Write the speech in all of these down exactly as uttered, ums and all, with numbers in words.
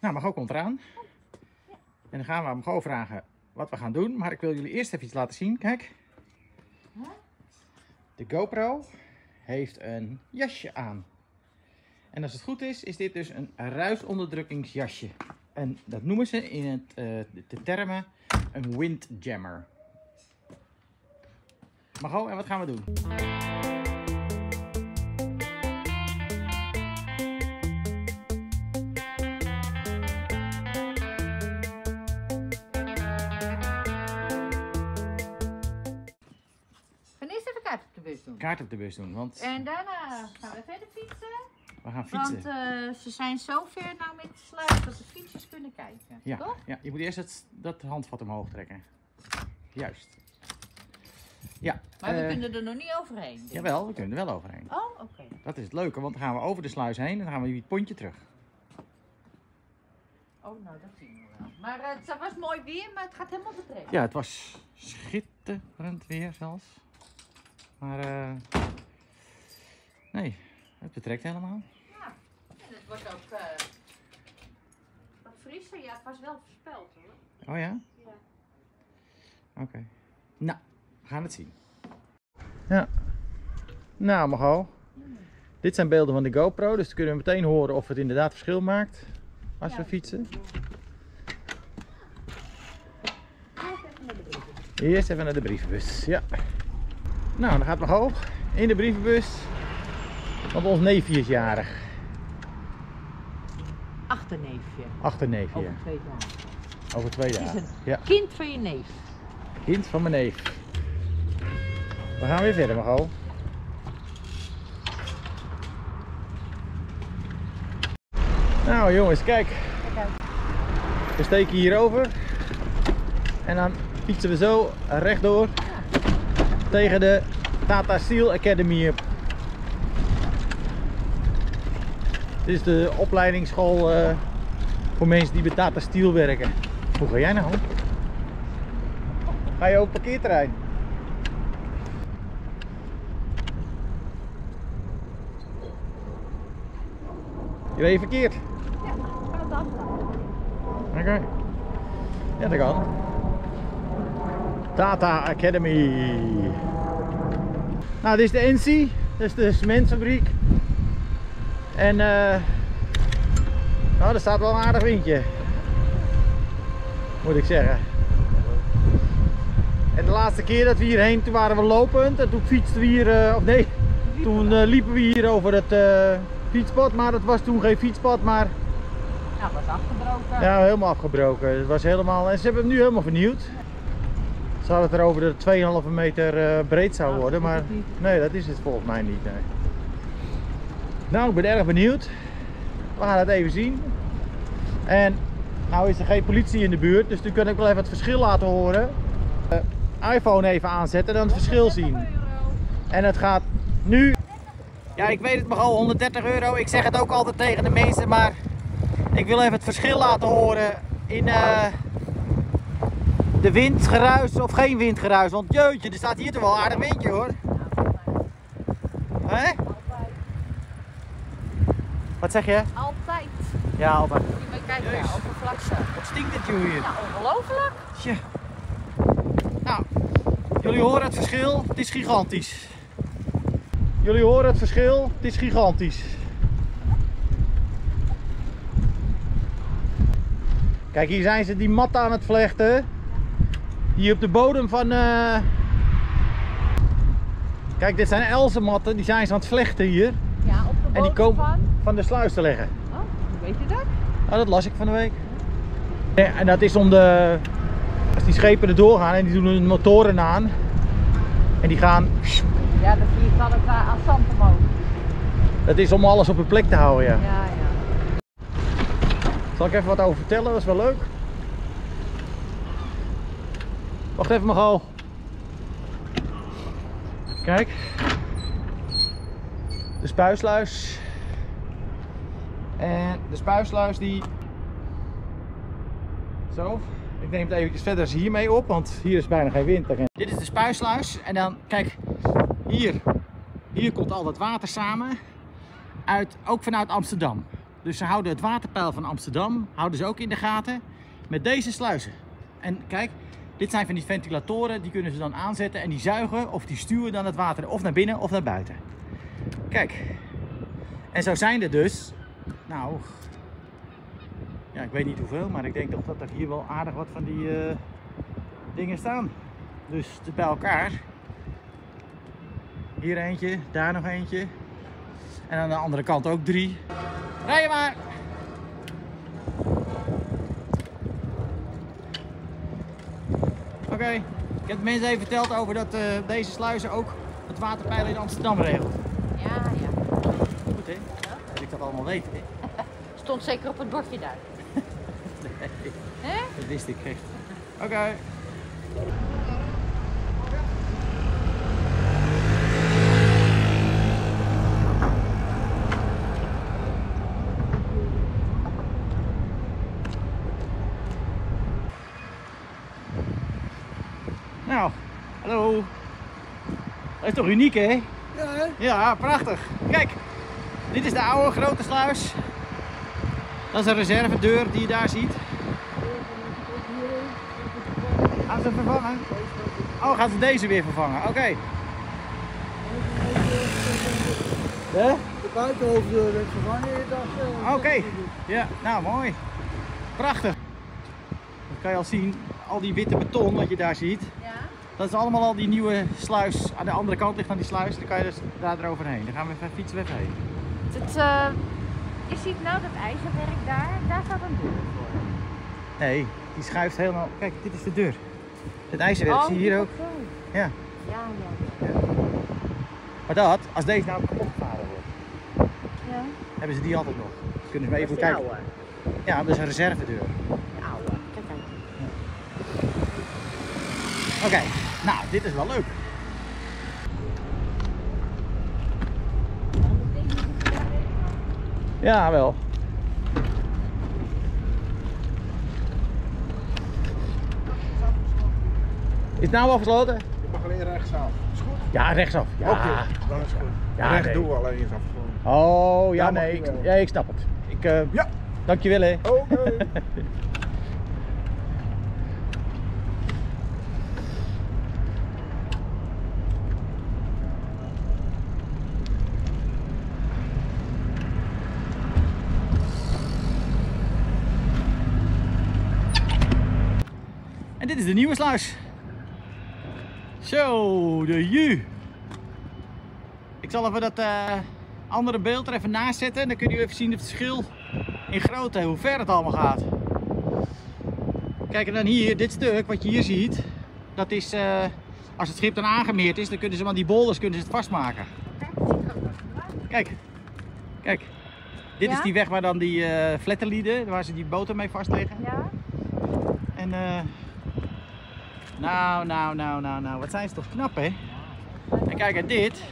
Nou, Margot komt eraan. En dan gaan we Margot vragen wat we gaan doen. Maar ik wil jullie eerst even iets laten zien. Kijk. De GoPro heeft een jasje aan. En als het goed is, is dit dus een ruisonderdrukkingsjasje. En dat noemen ze in het, uh, de termen een windjammer. Margot, en wat gaan we doen? Kaart op de bus doen. Kaart op de bus doen, want... En daarna gaan we verder fietsen. We gaan fietsen. Want uh, ze zijn zo ver nou met de sluis dat de fietsers kunnen kijken. Ja, toch? Ja, je moet eerst het, dat handvat omhoog trekken. Juist. Ja. Maar we uh, kunnen er nog niet overheen. Jawel, we kunnen er wel overheen. Oh, oké. Okay. Dat is het leuke, want dan gaan we over de sluis heen en dan gaan we het pontje terug. Oh, nou dat zien we wel. Maar uh, het was mooi weer, maar het gaat helemaal betrekken. Ja, het was schitterend weer zelfs. Maar uh, nee, het betrekt helemaal. Ja, en het wordt ook uh, wat frisser. Ja, het was wel voorspeld hoor. Oh ja? Ja. Oké. Okay. Nou, we gaan het zien. Ja. Nou, Margot. Hmm. Dit zijn beelden van de GoPro, dus dan kunnen we meteen horen of het inderdaad verschil maakt als ja, we fietsen. Eerst even naar de brievenbus. Ja. Nou, dan gaat Margot in de brievenbus, want ons neefje is jarig. Achterneefje. Achterneefje. Over twee dagen. Over twee dagen. Het is een ja. kind van je neef. Kind van mijn neef. We gaan weer verder, Margot. Nou jongens, kijk. We steken hier over. En dan fietsen we zo rechtdoor tegen de Tata Steel Academy op. Dit is de opleidingsschool uh, voor mensen die bij Tata Steel werken. Hoe ga jij nou? Ga je op het parkeerterrein? Je reed verkeerd? Ja, ga het afstaan. Oké. Okay. Ja, dat kan. Tata Academy. Nou, dit is de N C, dat is de cementfabriek. En uh, nou, er staat wel een aardig windje, moet ik zeggen. En de laatste keer dat we hierheen, toen waren we lopend en toen fietsten we hier, uh, of nee, toen uh, liepen we hier over het uh, fietspad, maar dat was toen geen fietspad, maar... Ja, het was afgebroken. Ja, helemaal afgebroken. Het was helemaal, en ze hebben hem nu helemaal vernieuwd. Ze hadden het erover dat het twee komma vijf meter uh, breed zou worden, maar nee, dat is het volgens mij niet. Nee. Nou, ik ben erg benieuwd. We gaan het even zien. En nou is er geen politie in de buurt, dus nu kan ik wel even het verschil laten horen. Uh, iPhone even aanzetten en dan het verschil zien. En het gaat nu... Ja, ik weet het maar al, honderddertig euro. Ik zeg het ook altijd tegen de mensen, maar ik wil even het verschil laten horen in... Uh, de windgeruis of geen windgeruis, want jeutje, er staat hier toch wel een aardig windje hoor. Hé? Wat zeg je? Altijd. Ja, altijd. Kijk naar oppervlakte. Wat stinkt het hier? Ja, ongelooflijk. Tja. Nou, jullie horen het verschil, het is gigantisch. Jullie horen het verschil, het is gigantisch. Kijk, hier zijn ze die mat aan het vlechten. Hier op de bodem van... Uh... Kijk, dit zijn elzenmatten, die zijn ze aan het vlechten hier. Ja, op de bodem en die komen van... van de sluis te leggen. Oh, hoe weet je dat? Nou, dat las ik van de week. Ja, en dat is om de... Als die schepen er doorgaan en die doen hun motoren aan. En die gaan... Ja, dan zie je kan het aan zand omhoog. Dat is om alles op een plek te houden, ja. Ja, ja. Zal ik even wat over vertellen? Dat is wel leuk. Wacht even, Margot. Kijk. De spuisluis. En de spuisluis die... Zo. Ik neem het eventjes verder hiermee op, want hier is bijna geen wind. Dit is de spuisluis. En dan, kijk, hier. Hier komt al dat water samen. Uit, ook vanuit Amsterdam. Dus ze houden het waterpeil van Amsterdam, houden ze ook in de gaten met deze sluizen. En kijk, dit zijn van die ventilatoren, die kunnen ze dan aanzetten en die zuigen of die stuwen dan het water of naar binnen of naar buiten. Kijk, en zo zijn er dus, nou, ja, ik weet niet hoeveel, maar ik denk toch dat er hier wel aardig wat van die uh, dingen staan. Dus bij elkaar. Hier eentje, daar nog eentje. En aan de andere kant ook drie. Rij je maar! Oké, okay. Ik heb de mensen even verteld over dat uh, deze sluizen ook het waterpeil in Amsterdam regelt. Ja, ja. Goed hè? Ja? Dat ik dat allemaal weet hè? Stond zeker op het bordje daar. Nee, He? Dat wist ik echt. Oké. Okay. Nou, hallo. Dat is toch uniek hè? Ja, hè? Ja, prachtig. Kijk, dit is de oude grote sluis. Dat is een reservedeur die je daar ziet. Gaan ze vervangen? Oh, gaan ze deze weer vervangen? Oké. Okay. De buitenhoofddeur werd vervangen. Oké. Okay. Ja, nou mooi. Prachtig. Dat kan je al zien. Al die witte beton wat je daar ziet. Ja. Dat is allemaal al die nieuwe sluis. Aan de andere kant ligt van die sluis. Dan kan je dus daar eroverheen. Dan gaan we even fietsen we even heen. Het, uh, je ziet nou dat ijzerwerk daar. Daar staat een deur voor. Nee, die schuift helemaal. Kijk, dit is de deur. Het ijzerwerk Oh, zie je hier ook. Zo. Ja. Ja, ja, ja. Ja. Maar dat, als deze nou kapot gevaren wordt, Ja. hebben ze die altijd nog. Kunnen ze maar even Dat is die kijken. oude. Ja, dat is een reservedeur. De oude. Kijk uit. Oké, okay. Nou, dit is wel leuk. Ja, wel. Is het nou al gesloten? Je mag alleen rechtsaf. Is goed? Ja, rechtsaf. Ja, Oké, dan is het goed. Ja, Recht nee. doen we alleen eens af. Gewoon. Oh, ja, Ja, mag nee. je Ik, wel. ja, ik snap het. Ik, uh, Ja. Dankjewel, hè. Oké. Okay. En dit is de nieuwe sluis. Zo, de Ju. Ik zal even dat uh, andere beeld er even naast zetten. Dan kun je even zien het verschil in grootte, hoe ver het allemaal gaat. Kijk, en dan hier, dit stuk wat je hier ziet. Dat is, uh, als het schip dan aangemeerd is, dan kunnen ze aan die bolders kunnen ze het vastmaken. Kijk, kijk. Dit Ja? is die weg waar dan die uh, flatterlieden, waar ze die boten mee vastleggen. Ja? En uh, nou, nou, nou, nou, nou, wat zijn ze toch knap, hè? En kijk, en dit.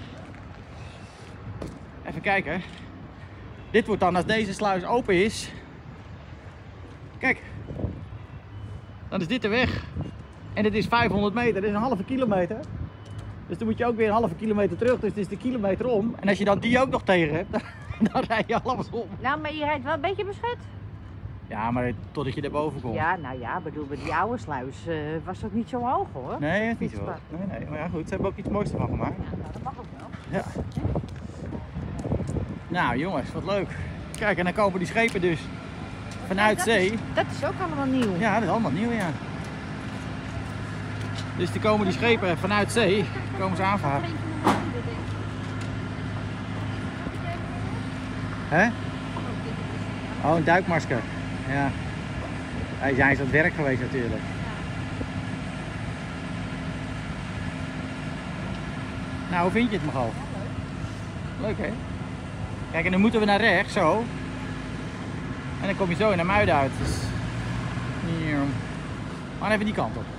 Even kijken. Dit wordt dan, als deze sluis open is. Kijk. Dan is dit de weg. En dit is vijfhonderd meter, dat is een halve kilometer. Dus dan moet je ook weer een halve kilometer terug, dus het is de kilometer om. En als je dan die ook nog tegen hebt, dan, dan rij je alles om. Nou, maar je rijdt wel een beetje beschut. Ja, maar totdat je erboven komt. Ja, nou ja, bedoel, bij die oude sluis uh, was dat niet zo hoog hoor. Nee, dat is niet zo. Nee, nee, maar ja, goed, ze hebben ook iets moois ervan gemaakt. Ja, nou, dat mag ook wel. Ja. Nou jongens, wat leuk. Kijk, en dan komen die schepen dus vanuit dat zee. Is, dat is ook allemaal nieuw. Ja, dat is allemaal nieuw, ja. Dus die komen die schepen vanuit zee, komen ze aanvaren. Hè? Oh, een duikmasker. Ja. Hij is aan het werk geweest natuurlijk. Nou, hoe vind je het, Michal? Leuk, hè? Kijk, en dan moeten we naar rechts, zo. En dan kom je zo in de Muiden uit. Dus... Maar even die kant op.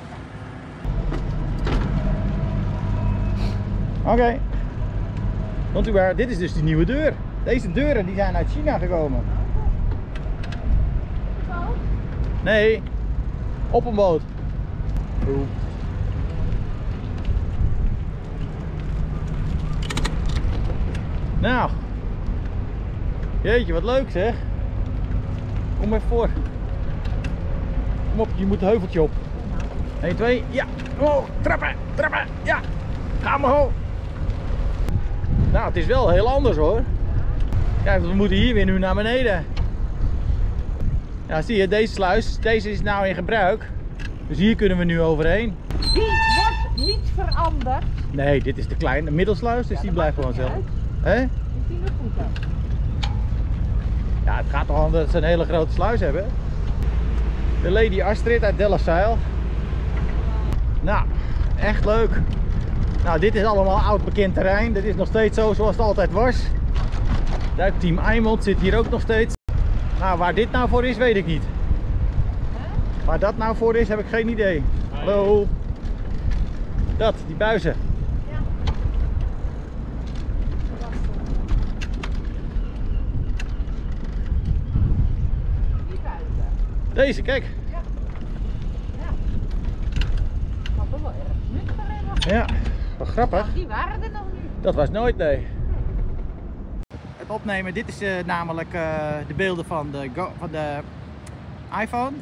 Oké. Okay. Want u waar, dit is dus die nieuwe deur. Deze deuren die zijn uit China gekomen. Nee, op een boot. Oeh. Nou. Jeetje, wat leuk zeg. Kom even voor. Kom op, je moet het heuveltje op. één, twee, ja. Oh, trappen, trappen, ja. Ga maar. Nou, het is wel heel anders hoor. Kijk, we moeten hier weer nu naar beneden. Ja, zie je, deze sluis, deze is nou in gebruik. Dus hier kunnen we nu overheen. Die wordt niet veranderd. Nee, dit is de kleine middelsluis, dus Ja, die dat blijft maakt gewoon niet zelf. Hè? Die zien er goed uit. Ja, het gaat toch om dat ze een hele grote sluis hebben. De Lady Astrid uit Delfzijl. Nou, echt leuk. Nou, dit is allemaal oud bekend terrein. Dit is nog steeds zo zoals het altijd was. Duikteam Eimond zit hier ook nog steeds. Nou, waar dit nou voor is, weet ik niet. Waar dat nou voor is, heb ik geen idee. Hallo. Dat, die buizen. Ja. Die buiten. Deze, kijk. Ja. Ja. Had er wel erg nut voor hebben. Ja, wat grappig. Nou, die waren er nog niet. Dat was nooit, nee. Het opnemen, dit is uh, namelijk uh, de beelden van de, Go van de iPhone.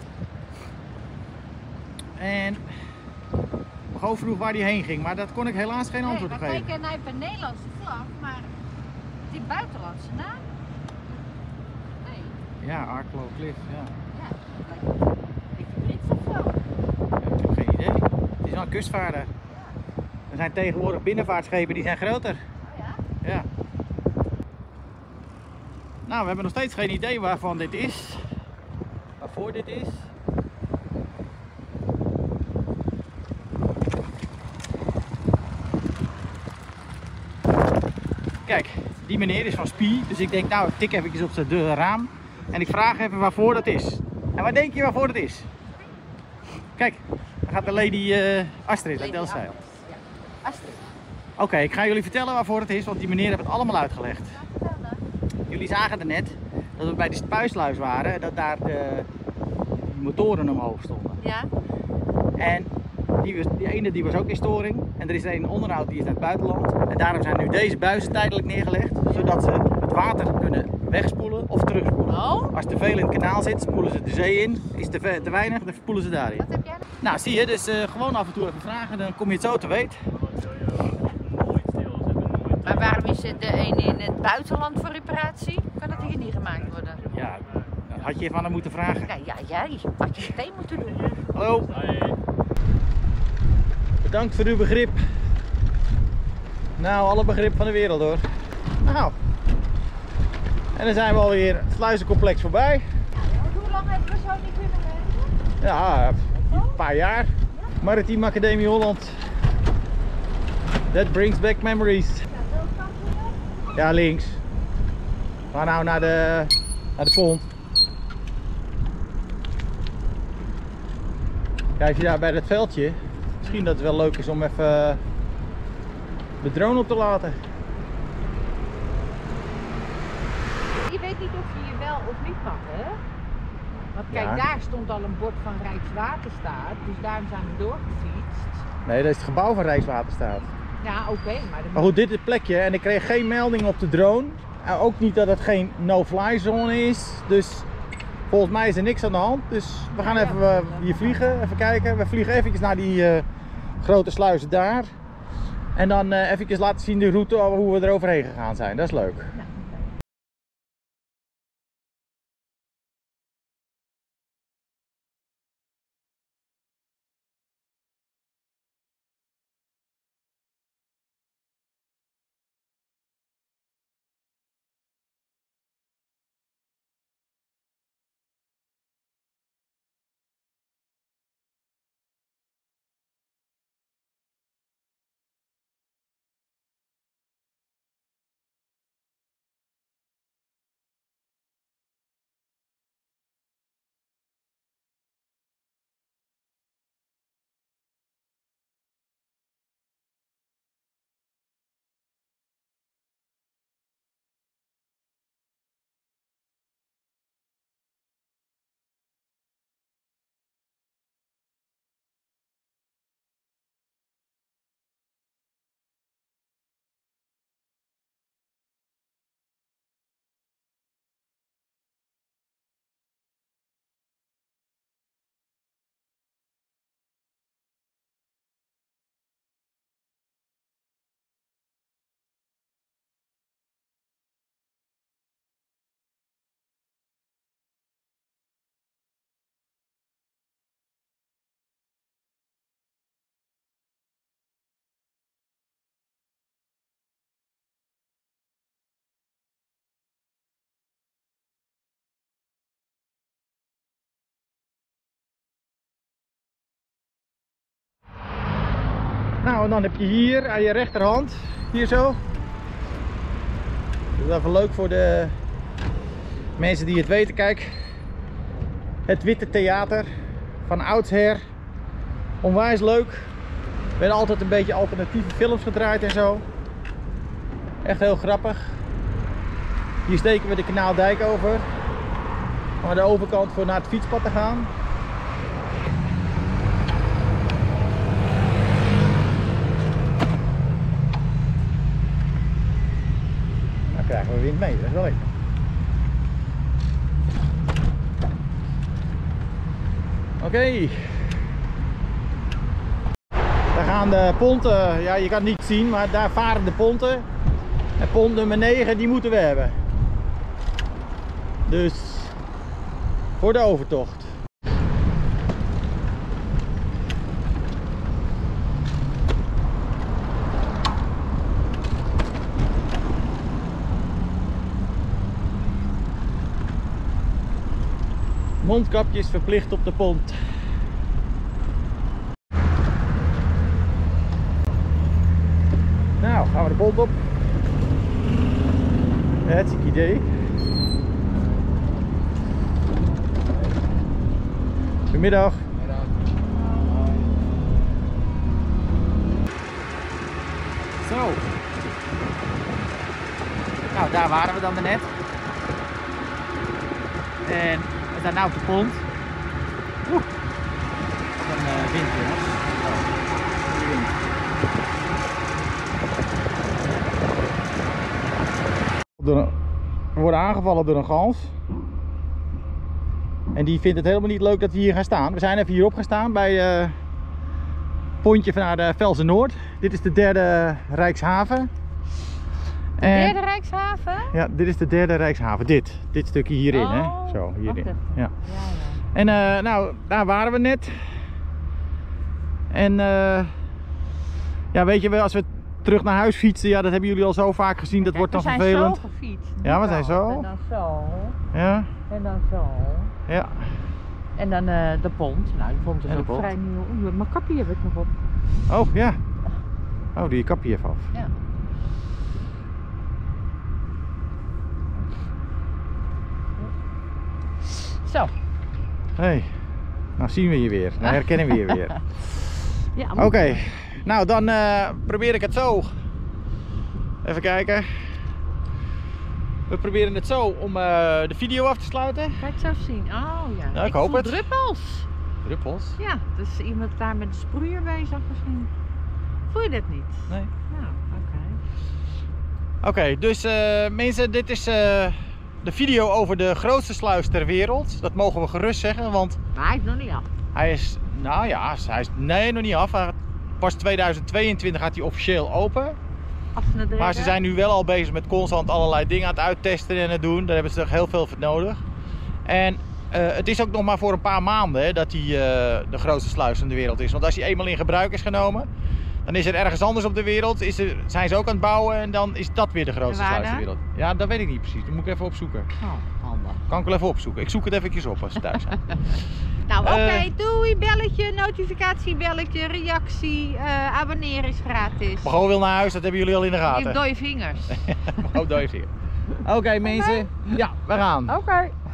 En Go vroeg waar die heen ging, maar dat kon ik helaas geen antwoord op nee, geven. we kijken naar een Nederlandse vlag, maar die buitenlandse naam? Nee. Ja, Arklow Cliff, ja. Ja, dat lijkt me een beetje Brits of zo. Ja, ik heb geen idee. Het is wel een kustvaarder. Er zijn tegenwoordig binnenvaartschepen die zijn groter. Oh ja? Ja. Nou, we hebben nog steeds geen idee waarvan dit is. Waarvoor dit is. Kijk, die meneer is van Spie, dus ik denk nou, ik tik even op zijn de raam en ik vraag even waarvoor dat is. En wat denk je waarvoor dat is? Kijk, daar gaat de Lady uh, Astrid uit Delfzijl. Ja, Astrid. Oké, okay, ik ga jullie vertellen waarvoor het is, want die meneer heeft het allemaal uitgelegd. Jullie zagen er net dat we bij de spuisluis waren en dat daar de motoren omhoog stonden. Ja. En die, was, die ene die was ook in storing. En er is een onderhoud die is naar het buitenland. En daarom zijn nu deze buizen tijdelijk neergelegd. Zodat ze het water kunnen wegspoelen of terugspoelen. Oh. Als te veel in het kanaal zit, spoelen ze de zee in. Is te, te weinig, dan spoelen ze daarin. Wat heb jij? Nou zie je, dus uh, gewoon af en toe even vragen, dan kom je het zo te weten. Maar waarom is het de een in het buitenland voor reparatie? Kan dat hier niet gemaakt worden? Ja, dat had je even aan hem moeten vragen. Ja, ja, jij had je meteen moeten doen. Hallo. Bedankt voor uw begrip. Nou, alle begrip van de wereld hoor. Nou. En dan zijn we alweer het sluizencomplex voorbij. Hoe lang hebben we zo niet kunnen werken? Ja, een paar jaar. Maritiem Academie Holland. That brings back memories. Ja, links. We gaan nou naar de, naar de pont. Kijk je daar bij dat veldje. Misschien dat het wel leuk is om even de drone op te laten. Je weet niet of je hier wel of niet mag, hè? Want kijk, Ja. daar stond al een bord van Rijkswaterstaat, dus daarom zijn we doorgefietst. Nee, dat is het gebouw van Rijkswaterstaat. Ja, oké, okay, maar... De... Maar goed, dit is het plekje en ik kreeg geen melding op de drone. En ook niet dat het geen no-fly zone is. Dus volgens mij is er niks aan de hand. Dus we gaan Ja, even ja. uh, hier vliegen, even kijken. We vliegen eventjes naar die uh, grote sluizen daar. En dan uh, eventjes laten zien de route, hoe we er overheen gegaan zijn. Dat is leuk. Ja. Nou, en dan heb je hier aan je rechterhand, hier zo. Dat is even leuk voor de mensen die het weten. Kijk, het Witte Theater van oudsher. Onwijs leuk. Er werden altijd een beetje alternatieve films gedraaid en zo. Echt heel grappig. Hier steken we de Kanaaldijk over. Om aan de overkant voor naar het fietspad te gaan. Dan krijgen we wind mee, dat is wel lekker. Oké. Okay. Daar gaan de ponten, ja je kan het niet zien, maar daar varen de ponten. En pont nummer negen, die moeten we hebben. Dus voor de overtocht. Mondkapjes verplicht op de pont. Nou, gaan we de pont op. Hartstikke idee. Goedemiddag. Zo. Nou, daar waren we dan net. En we zijn nu op de pont. Oeh. Wat een uh, wind, jongens. Oh, wind. We worden aangevallen door een gans. En die vindt het helemaal niet leuk dat we hier gaan staan. We zijn even hierop gaan staan bij het uh, pontje naar de Velsen Noord. Dit is de derde Rijkshaven. De en, derde Rijkshaven? Ja, dit is de derde Rijkshaven. Dit, dit stukje hierin, oh, hè? Zo, hierin. Ja. Ja, ja. En uh, nou, daar waren we net. En uh, ja, weet je wel, als we terug naar huis fietsen, ja, dat hebben jullie al zo vaak gezien. Dat ja, wordt dan we vervelend. We zijn zo gefietst. Ja, we zijn zo. En dan zo. Ja. En dan zo. Ja. En dan uh, de pont. Nou, de pont is ook vrij nieuw. Oeh, mijn kapje heb ik nog op. Oh, ja. Oh, doe je kapje even af. Ja. Zo. Hey. Nou zien we je weer. Nou herkennen we je weer. Ja, Oké. Okay. Nou, dan uh, probeer ik het zo. Even kijken. We proberen het zo om uh, de video af te sluiten. Kijk zo zien. Oh ja. Ja, ik, ik hoop voel het. druppels. Druppels? Ja, dus iemand daar met de sproeier bezig misschien. Voel je dat niet? Nee. Nou, oké. Okay. Oké, okay, dus uh, mensen, dit is uh, de video over de grootste sluis ter wereld. Dat mogen we gerust zeggen, want... Maar hij is nog niet af. Hij is, nou ja, hij is nee, nog niet af. Pas tweeduizend tweeëntwintig gaat hij officieel open. Maar ze zijn nu wel al bezig met constant allerlei dingen aan het uittesten en het doen. Daar hebben ze er heel veel voor nodig. En uh, het is ook nog maar voor een paar maanden hè, dat hij uh, de grootste sluis in de wereld is. Want als hij eenmaal in gebruik is genomen, dan is er ergens anders op de wereld, is er, zijn ze ook aan het bouwen en dan is dat weer de grootste sluis in de wereld. Ja, dat weet ik niet precies. Dat moet ik even opzoeken. Oh, handig. Kan ik wel even opzoeken. Ik zoek het eventjes op als ze thuis zijn. Nou, oké, okay, uh, doei, belletje, notificatie, belletje, reactie, uh, abonneren is gratis. Mago wil naar huis, dat hebben jullie al in de gaten. Ik heb dode vingers. Mago dode vingers. Oké okay, mensen, okay. Ja, we gaan. Oké. Okay.